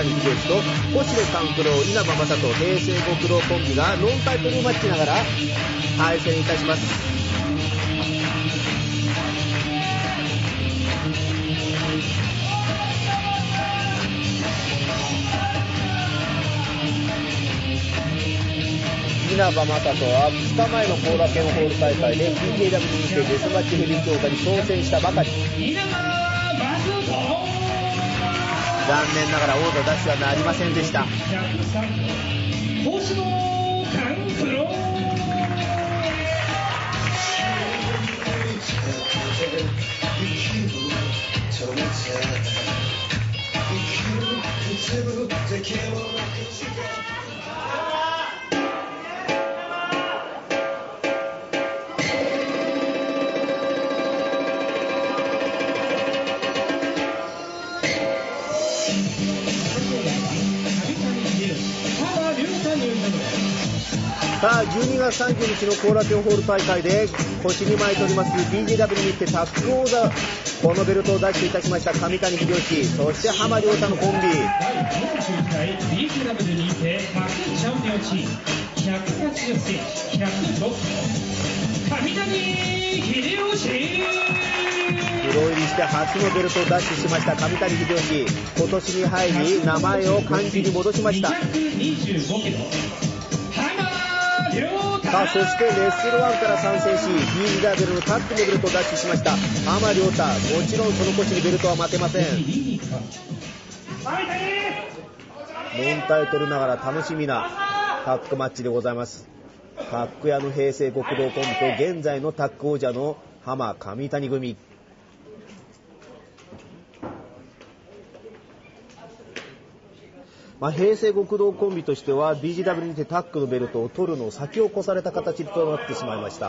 谷秀吉と星出勘九郎、稲葉正人、平成極道コンビがノンタイトルマッチながら対戦いたします。稲葉正人は2日前の後楽園ホール大会で PJW にてデスマッチヘビー強化に挑戦したばかり。残念ながら王座奪取はなりませんでした。 星野勘九郎さあ12月30日の後楽園ホール大会で腰に巻いております BJW にてタッグ王座、このベルトを奪取いたしました上谷秀吉、そして浜亮太のコンビ。 第49回 BJW にてタッグチャンピオンチーム180センチ106キロ上谷秀吉。 プロ入りして初のベルトを奪取しました上谷秀吉、今年に入り名前を漢字に戻しました。 225キロさあそしてレッスル1から参戦し BJW のタッグのベルトを奪取しました浜亮太、もちろんその腰にベルトは待てません。ノンタイトルながら楽しみなタッグマッチでございます。タッグ屋の平成極道コンビと現在のタッグ王者の浜上谷組。平成極道コンビとしては BJW にてタッグのベルトを取るのを先を越された形となってしまいました。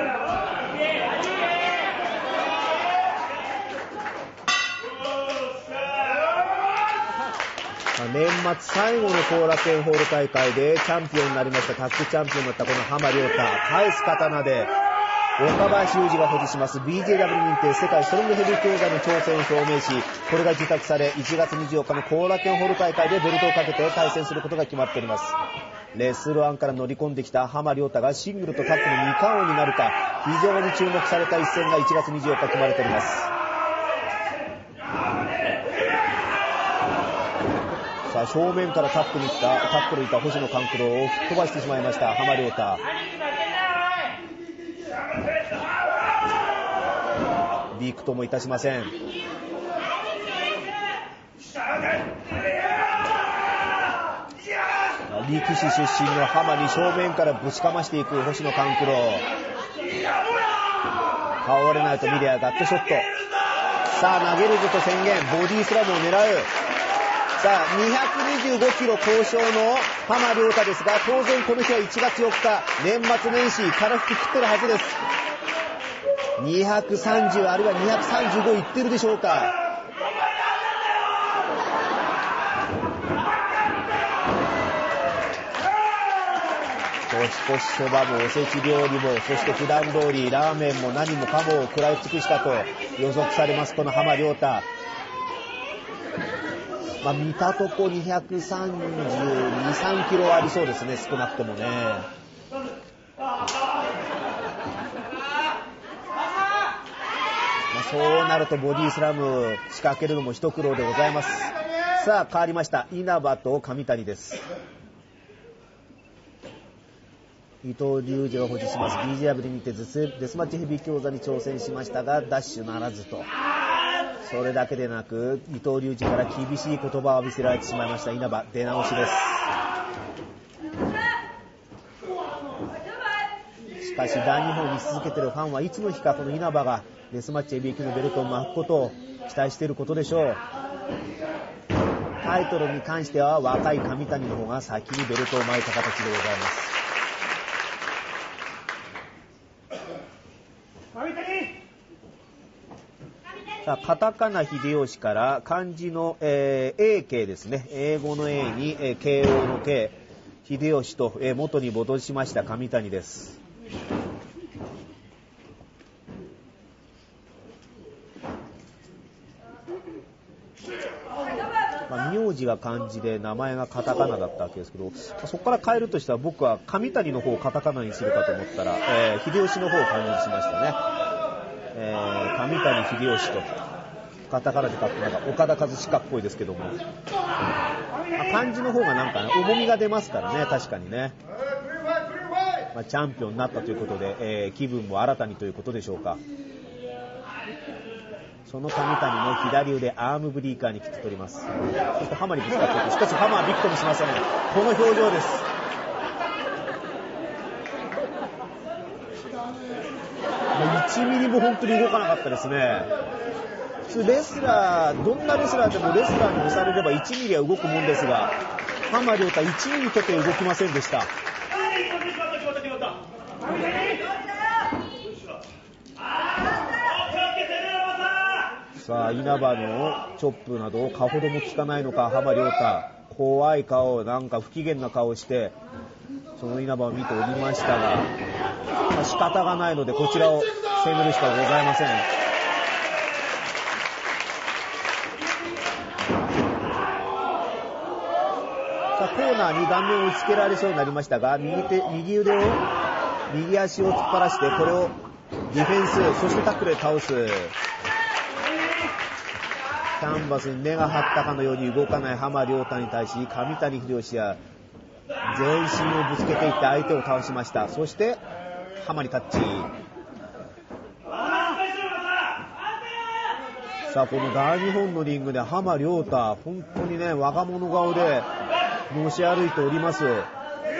年末最後の後楽園ホール大会でチャンピオンになりました、タッグチャンピオンになったこの浜亮太、返す刀で岡林雄二が保持します BJW 認定世界ストロングヘビー級王座の挑戦を表明し、これが受託され1月24日の後楽園ホール大会でベルトをかけて対戦することが決まっております。レッスル1から乗り込んできた浜亮太がシングルとタッグの2冠王になるか、非常に注目された一戦が1月24日組まれております。さあ正面からタックルにいた星野勘九郎を吹っ飛ばしてしまいました浜亮太。ビクともいたしません。力士出身の浜に正面からぶちかましていく星野勘九郎。倒れないと見りゃガットショット。さあ投げるぞと宣言、ボディスラムを狙う。さあ225キロ交渉の浜亮太ですが、当然この日は1月4日年末年始から吹き切ってるはずです。230あるいは235いってるでしょうか。年越しそばもおせち料理も、そして普段通りラーメンも何もかもを食らい尽くしたと予測されますこの浜亮太。見たとこ232、3キロありそうですね、少なくともね。そうなるとボディスラム仕掛けるのも一苦労でございます。さあ変わりました、稲葉と上谷です。伊藤隆二が保持します BJW にてデスマッチヘビー級王座に挑戦しましたがダッシュならずと。それだけでなく伊藤隆二から厳しい言葉を浴びせられてしまいました稲葉、出直しです。しかし大日本に続けているファンはいつの日かこの稲葉がデスマッチヘビー級のベルトを巻くことを期待していることでしょう。タイトルに関しては若い上谷の方が先にベルトを巻いた形でございます。さあカタカナ秀吉から漢字の、A 形ですね、英語の A に、慶応の K、秀吉と、元に戻しました上谷です。名字字が漢字で名前がカタカナだったわけですけど、そこから変えるとしたら僕は上谷の方をカタカナにするかと思ったら、秀吉の方を漢字にしましたね。上谷秀吉とカタカナで書くのが岡田和親っぽいですけども、漢字の方がなんか、ね、重みが出ますからね、確かにね。チャンピオンになったということで、気分も新たにということでしょうか。その上谷の左腕アームブリーカーに切って取ります。そしてハマにぶつかっていく。しかしハマはビクともしません。この表情です。1ミリも本当に動かなかったですね。普通レスラー、どんなレスラーでもレスラーに押されれば1ミリは動くもんですが、浜亮太1ミリとて動きませんでした。さあ、稲葉のチョップなどかほども効かないのか、浜亮太。怖い顔、なんか不機嫌な顔して、その稲葉を見ておりましたが、仕方がないのでこちらを攻めるしかございません。さあ、コーナーに顔面を打ちつけられそうになりましたが、右足を突っ張らして、これをディフェンス、そしてタックルで倒す。キャンバスに根が張ったかのように動かない浜亮太に対し、上谷秀吉は全身をぶつけていって相手を倒しました。そして浜にタッチ。さあ、この大日本のリングで浜亮太、本当にね、我が物顔でのし歩いております。レッ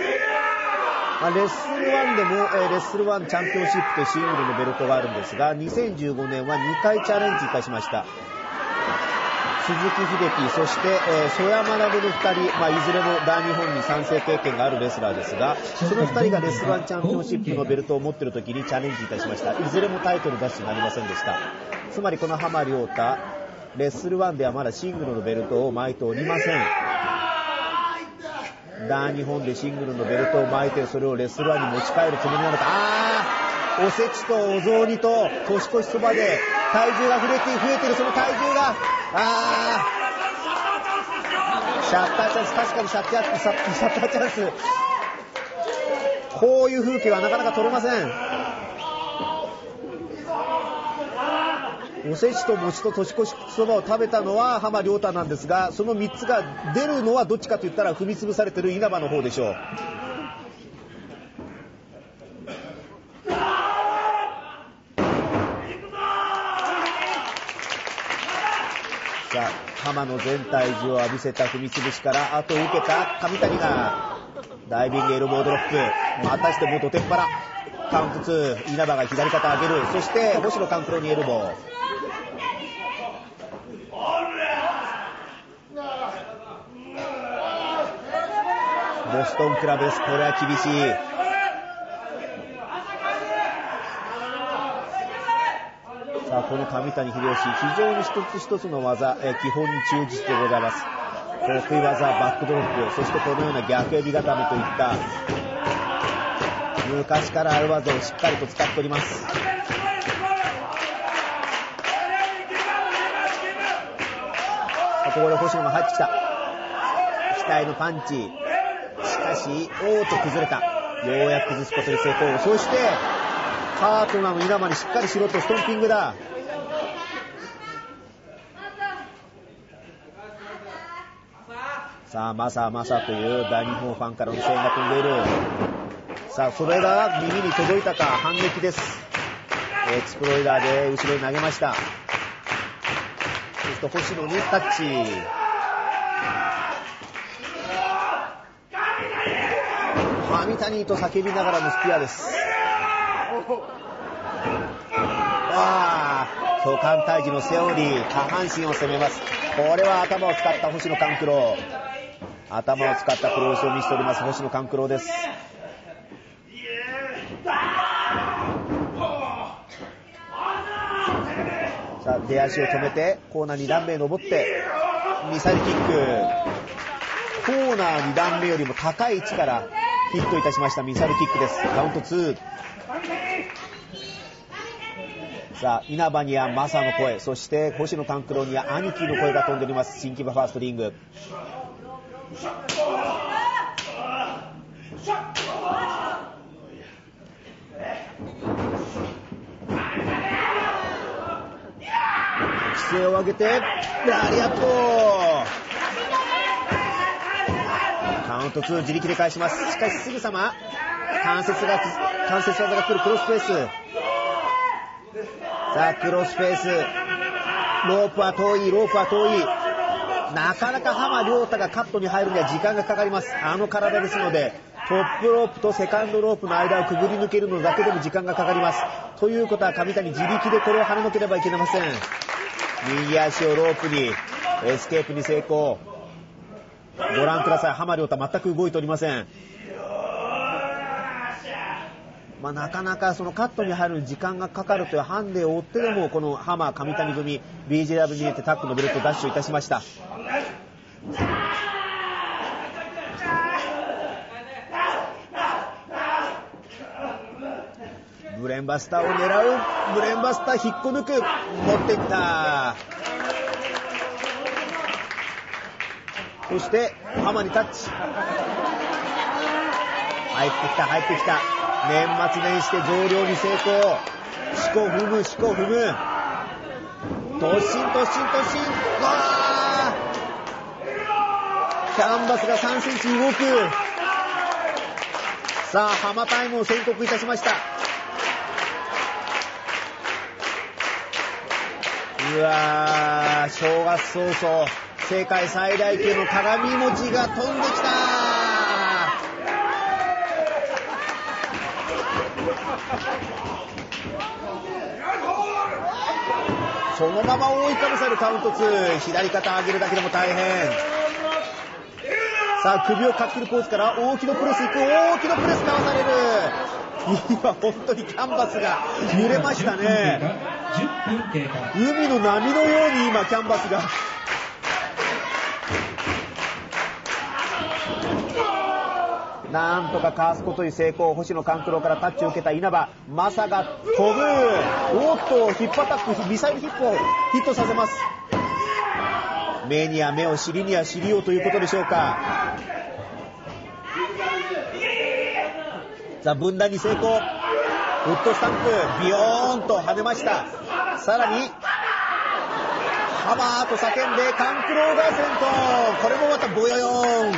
スル1でも、レッスル1チャンピオンシップとシングルのベルトがあるんですが、2015年は2回チャレンジいたしました。鈴木秀樹、そして、曽山学の2人、いずれも大日本に参戦経験があるレスラーですが、その2人がレッスル1チャンピオンシップのベルトを持っている時にチャレンジいたしました。いずれもタイトル出しになりませんでした。つまりこの浜亮太、レッスル1ではまだシングルのベルトを巻いておりません。大日本でシングルのベルトを巻いて、それをレッスル1に持ち帰るつもりなのか。おせちとお雑煮と年越しそばで体重が増えている。その体重がシャッターチャンス、確かにシャッターチャンス。こういう風景はなかなか撮れません。おせちと餅と年越しそばを食べたのは浜亮太なんですが、その3つが出るのはどっちかと言ったら踏み潰されている稲葉の方でしょう。さあ、浜の全体重を浴びせた踏み潰しから、後を受けた上谷がダイビングエルボードロップ、またしても土手っ腹、カウント2、稲葉が左肩上げる。そして星野勘九郎にエルボー。ボストンクラブです。これは厳しい。さあ、この上谷秀吉、非常に一つ一つの技、基本に忠実でございます。得意技、バックドロップ、そしてこのような逆エビ固めといった昔からある技をしっかりと使っております。ここで星野が入ってきた。額のパンチ。しかし、崩れた。ようやく崩すことに成功。そして、パートナーの稲葉にしっかりしろとストンピングだ。さあ、マサという大日本ファンからの声援が飛んでいる。さあ、それが耳に届いたか。反撃です。エクスプロイダーで後ろに投げました。そして星野にタッチ。上谷と叫びながらのスピアです。巨漢退治のセオリー、下半身を攻めます。これは頭を使った星野勘九郎。頭を使ったクロースを見せております星野勘九郎です。さあ、出足を止めてコーナー2段目へ登ってミサイルキック。コーナー2段目よりも高い位置からヒットいたしましたミサイルキックです。カウント2。 さあ、稲葉にはマサの声、そして星野勘九郎には兄貴の声が飛んでおります。新木場ファーストリング。姿勢を上げてラリアット、カウント2、自力で返します。しかしすぐさま関節技が来るクロスフェイス。さあクロスフェイス、ロープは遠い、なかなか浜亮太がカットに入るには時間がかかります。あの体ですので、トップロープとセカンドロープの間をくぐり抜けるのだけでも時間がかかります。ということは上谷自力でこれを跳ねのければいけません。右足をロープにエスケープに成功。ご覧ください、浜亮太全く動いておりません。なかなかそのカットに入る時間がかかるというハンデを追ってでもこの浜上谷組 BJW に入れてタッグのベルトを奪取いたしました。ブレンバスターを狙う、ブレンバスター引っこ抜く、持っていった。そして浜にタッチ、入ってきた。年末年始で増量に成功。四股踏む、突進、わー、キャンバスが3センチ動く。さあ浜タイムを宣告いたしました。うわー、正月早々世界最大級の鏡餅が飛んできた。そのまま覆いかぶさるカウント2、左肩上げるだけでも大変。さあ首をかっくるポーズから大きなプレスいく、大きなプレスかわされる。今本当にキャンバスが揺れましたね。海の波のように今キャンバスがなんとかかわすことに成功。星野勘九郎からタッチを受けた稲葉、マサが飛ぶ。おっとヒップアタック、ミサイルヒップをヒットさせます。目には目を、尻には尻をということでしょうか。さあ分断に成功。ウッドスタンプビヨーンと跳ねました。さらにハマーと叫んで勘九郎が先頭。これもまたボヨヨーン。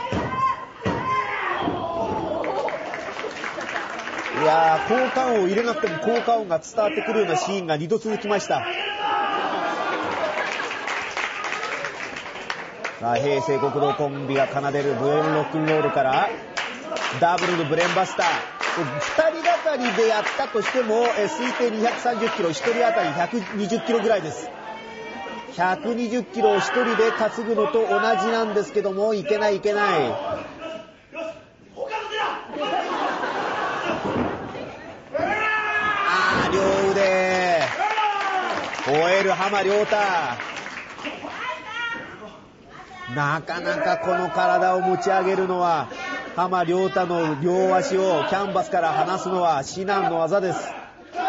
いやー、効果音を入れなくても効果音が伝わってくるようなシーンが2度続きました。さあ平成国道コンビが奏でるブヨヨンロックンロールからダブルのブレンバスター、2人がかりでやったとしても推定230キロ、1人当たり120キロぐらいです。120キロを1人で担ぐのと同じなんですけども、いけない。両腕終える浜亮太。なかなかこの体を持ち上げるのは、浜亮太の両足をキャンバスから離すのは至難の業です。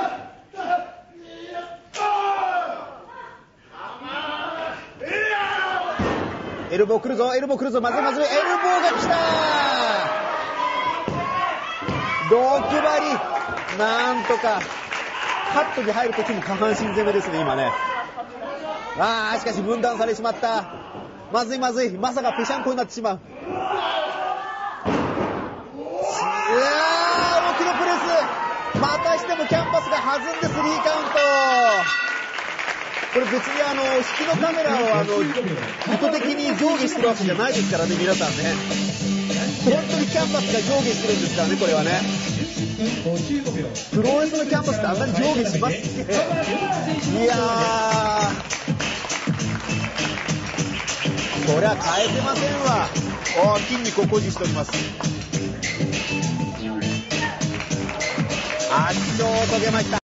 エルボー来るぞ、まずい、エルボーが来た。6割、なんとかカットに入るときも下半身攻めですね、今ね。しかし分断されてしまった。まずい、まさかぺしゃんこになってしまう。大きなプレス、またしてもキャンバスが弾んでスリーカウント。これ別に引きのカメラを意図的に上下してるわけじゃないですからね、皆さんね。本当にキャンバスが上下してるんですからね、これはね。プロレスのキャンバスってあんなに上下しますっけ。いやー、これは変えてませんわ。筋肉を誇示しております。圧勝を遂げました。